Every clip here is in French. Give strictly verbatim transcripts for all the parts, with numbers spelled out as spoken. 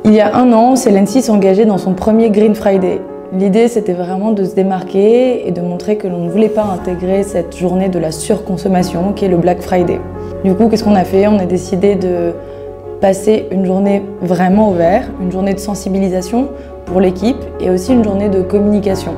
Il y a un an, Celency s'engageait dans son premier Green Friday. L'idée, c'était vraiment de se démarquer et de montrer que l'on ne voulait pas intégrer cette journée de la surconsommation qui est le Black Friday. Du coup, qu'est-ce qu'on a fait? On a décidé de passer une journée vraiment au vert, une journée de sensibilisation pour l'équipe et aussi une journée de communication.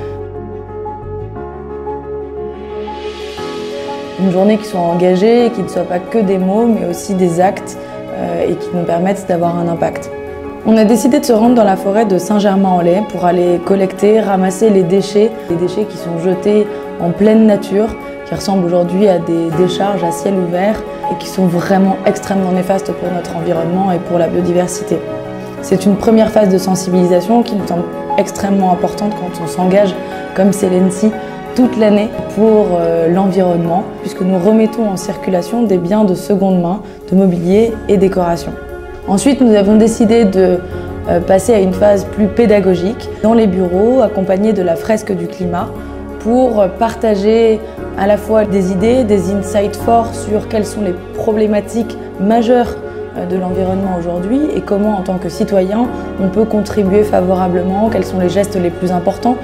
Une journée qui soit engagée et qui ne soit pas que des mots, mais aussi des actes euh, et qui nous permettent d'avoir un impact. On a décidé de se rendre dans la forêt de Saint-Germain-en-Laye pour aller collecter, ramasser les déchets, les déchets qui sont jetés en pleine nature, qui ressemblent aujourd'hui à des décharges à ciel ouvert et qui sont vraiment extrêmement néfastes pour notre environnement et pour la biodiversité. C'est une première phase de sensibilisation qui nous semble extrêmement importante quand on s'engage comme Celency toute l'année pour euh, l'environnement, puisque nous remettons en circulation des biens de seconde main, de mobilier et décoration. Ensuite, nous avons décidé de euh, passer à une phase plus pédagogique dans les bureaux, accompagnée de la fresque du climat, pour partager à la fois des idées, des insights forts sur quelles sont les problématiques majeures de l'environnement aujourd'hui et comment, en tant que citoyen, on peut contribuer favorablement, quels sont les gestes les plus importants.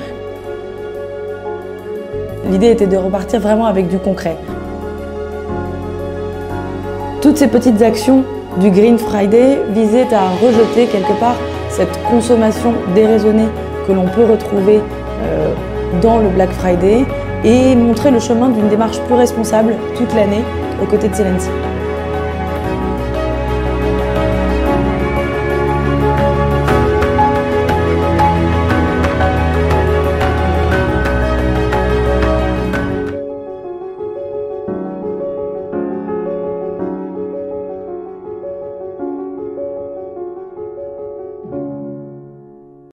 L'idée était de repartir vraiment avec du concret. Toutes ces petites actions du Green Friday visaient à rejeter quelque part cette consommation déraisonnée que l'on peut retrouver euh, dans le Black Friday et montrer le chemin d'une démarche plus responsable toute l'année aux côtés de Celency.